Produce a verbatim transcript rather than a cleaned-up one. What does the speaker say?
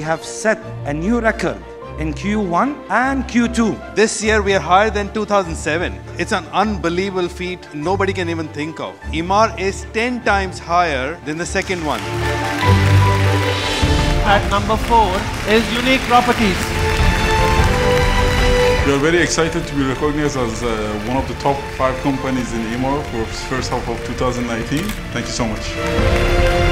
have set a new record in Q one and Q two. This year we are higher than two thousand seven. It's an unbelievable feat nobody can even think of. Emaar is ten times higher than the second one. At number four is unique properties. We are very excited to be recognized as uh, one of the top five companies in Emaar for first half of two thousand nineteen. Thank you so much.